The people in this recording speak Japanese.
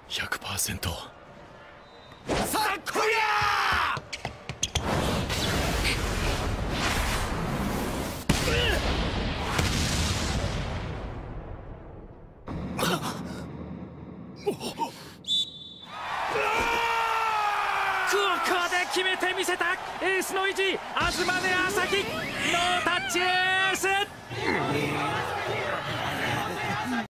100%。 さあこりゃここで決めてみせたエースの意地、東根朝輝ノータッチエース。